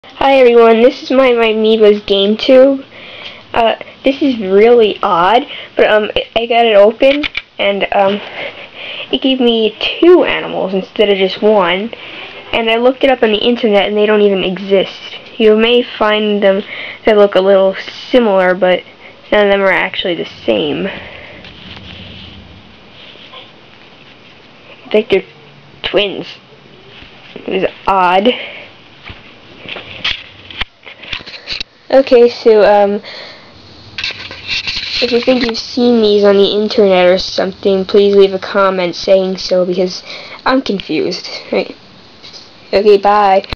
Hi everyone, this is my meebas game tube. This is really odd, but I got it open and it gave me two animals instead of just one. And I looked it up on the internet and they don't even exist. You may find them that look a little similar, but none of them are actually the same. I think they're twins. It was odd. Okay, so, if you think you've seen these on the internet or something, please leave a comment saying so, because I'm confused. Right. Okay, bye.